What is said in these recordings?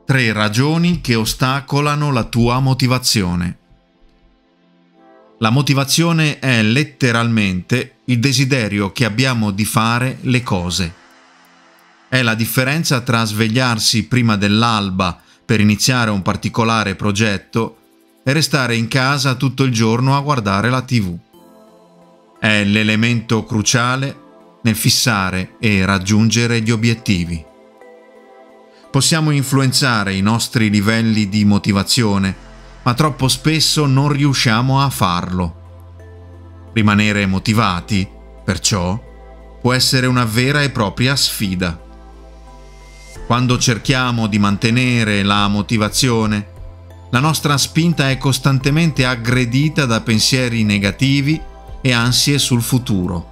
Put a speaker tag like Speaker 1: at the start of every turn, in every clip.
Speaker 1: 3 ragioni che ostacolano la tua motivazione. La motivazione è letteralmente il desiderio che abbiamo di fare le cose. È la differenza tra svegliarsi prima dell'alba per iniziare un particolare progetto e restare in casa tutto il giorno a guardare la TV. È l'elemento cruciale nel fissare e raggiungere gli obiettivi. Possiamo influenzare i nostri livelli di motivazione, ma troppo spesso non riusciamo a farlo. Rimanere motivati, perciò, può essere una vera e propria sfida. Quando cerchiamo di mantenere la motivazione, la nostra spinta è costantemente aggredita da pensieri negativi e ansie sul futuro.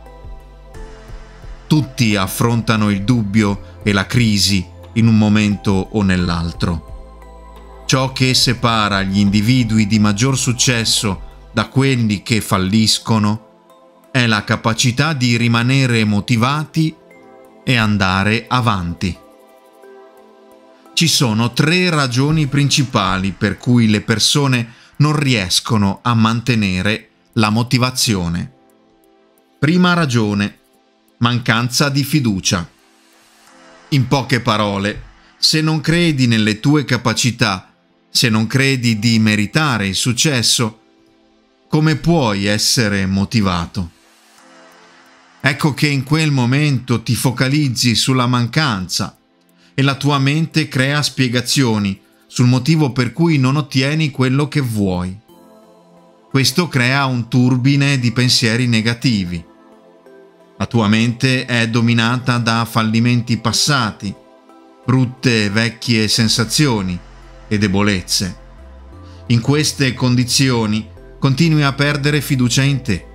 Speaker 1: Tutti affrontano il dubbio e la crisi in un momento o nell'altro. Ciò che separa gli individui di maggior successo da quelli che falliscono è la capacità di rimanere motivati e andare avanti. Ci sono 3 ragioni principali per cui le persone non riescono a mantenere la motivazione. Prima ragione: mancanza di fiducia. In poche parole, se non credi nelle tue capacità, se non credi di meritare il successo, come puoi essere motivato? Ecco che in quel momento ti focalizzi sulla mancanza e la tua mente crea spiegazioni sul motivo per cui non ottieni quello che vuoi. Questo crea un turbine di pensieri negativi. La tua mente è dominata da fallimenti passati, brutte vecchie sensazioni e debolezze. In queste condizioni continui a perdere fiducia in te.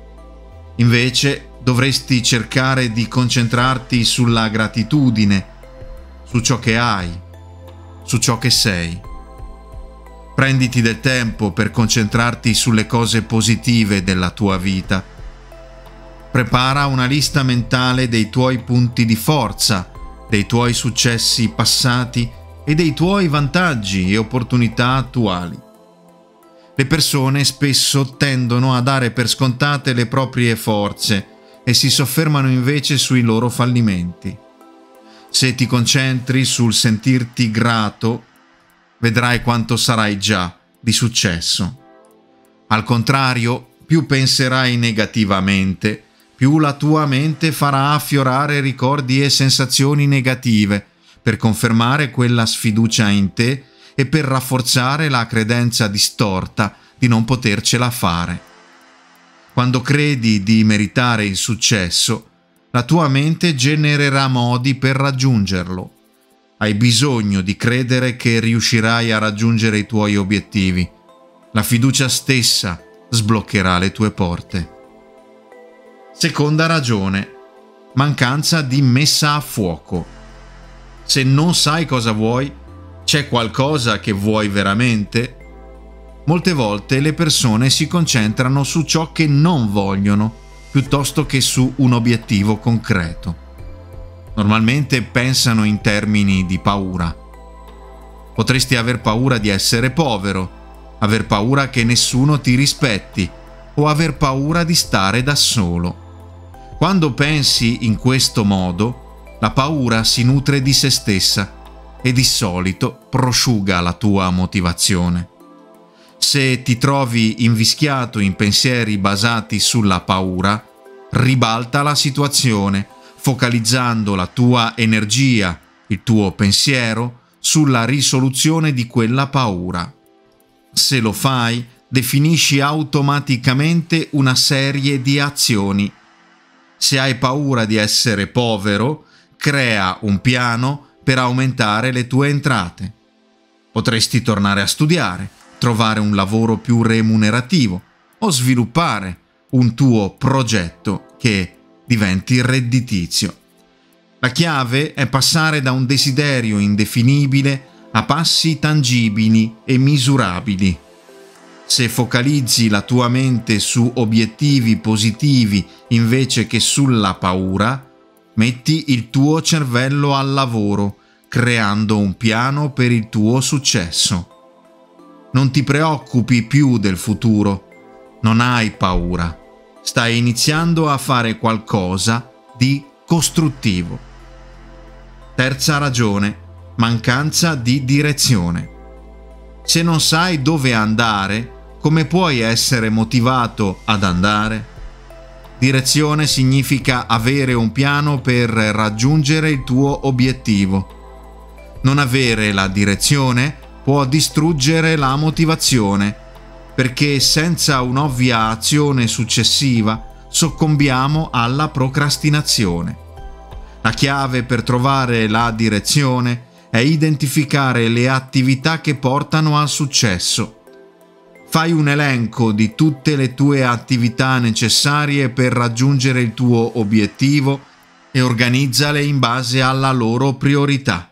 Speaker 1: Invece dovresti cercare di concentrarti sulla gratitudine, su ciò che hai, su ciò che sei. Prenditi del tempo per concentrarti sulle cose positive della tua vita. Prepara una lista mentale dei tuoi punti di forza, dei tuoi successi passati e dei tuoi vantaggi e opportunità attuali. Le persone spesso tendono a dare per scontate le proprie forze e si soffermano invece sui loro fallimenti. Se ti concentri sul sentirti grato, vedrai quanto sarai già di successo. Al contrario, più penserai negativamente, più la tua mente farà affiorare ricordi e sensazioni negative per confermare quella sfiducia in te e per rafforzare la credenza distorta di non potercela fare. Quando credi di meritare il successo, la tua mente genererà modi per raggiungerlo. Hai bisogno di credere che riuscirai a raggiungere i tuoi obiettivi. La fiducia stessa sbloccherà le tue porte. Seconda ragione: mancanza di messa a fuoco. Se non sai cosa vuoi, c'è qualcosa che vuoi veramente? Molte volte le persone si concentrano su ciò che non vogliono, piuttosto che su un obiettivo concreto. Normalmente pensano in termini di paura. Potresti aver paura di essere povero, aver paura che nessuno ti rispetti o aver paura di stare da solo. Quando pensi in questo modo, la paura si nutre di se stessa e di solito prosciuga la tua motivazione. Se ti trovi invischiato in pensieri basati sulla paura, ribalta la situazione, focalizzando la tua energia, il tuo pensiero, sulla risoluzione di quella paura. Se lo fai, definisci automaticamente una serie di azioni. Se hai paura di essere povero, crea un piano per aumentare le tue entrate. Potresti tornare a studiare, trovare un lavoro più remunerativo o sviluppare un tuo progetto che diventi redditizio. La chiave è passare da un desiderio indefinibile a passi tangibili e misurabili. Se focalizzi la tua mente su obiettivi positivi invece che sulla paura, metti il tuo cervello al lavoro, creando un piano per il tuo successo. Non ti preoccupi più del futuro, non hai paura, stai iniziando a fare qualcosa di costruttivo. Terza ragione, mancanza di direzione. Se non sai dove andare, come puoi essere motivato ad andare? Direzione significa avere un piano per raggiungere il tuo obiettivo. Non avere la direzione può distruggere la motivazione, perché senza un'ovvia azione successiva soccombiamo alla procrastinazione. La chiave per trovare la direzione è identificare le attività che portano al successo. Fai un elenco di tutte le tue attività necessarie per raggiungere il tuo obiettivo e organizzale in base alla loro priorità.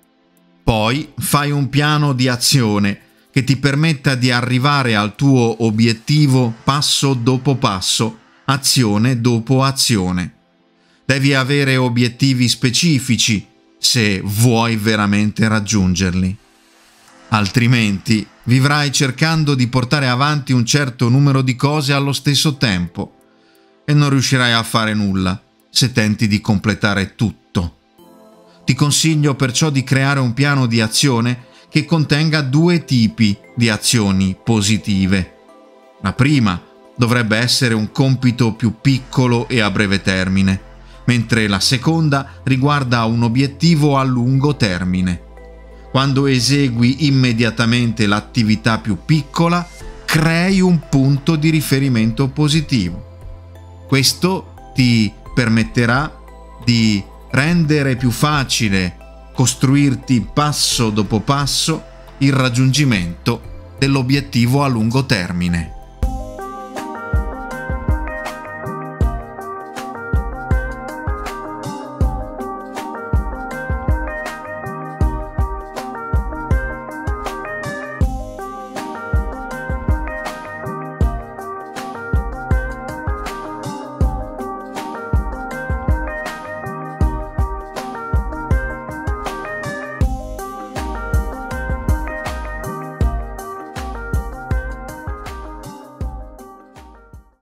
Speaker 1: Poi fai un piano di azione che ti permetta di arrivare al tuo obiettivo passo dopo passo, azione dopo azione. Devi avere obiettivi specifici se vuoi veramente raggiungerli. Altrimenti vivrai cercando di portare avanti un certo numero di cose allo stesso tempo e non riuscirai a fare nulla se tenti di completare tutto. Ti consiglio perciò di creare un piano di azione che contenga 2 tipi di azioni positive. La prima dovrebbe essere un compito più piccolo e a breve termine, mentre la seconda riguarda un obiettivo a lungo termine. Quando esegui immediatamente l'attività più piccola, crei un punto di riferimento positivo. Questo ti permetterà di rendere più facile costruirti passo dopo passo il raggiungimento dell'obiettivo a lungo termine.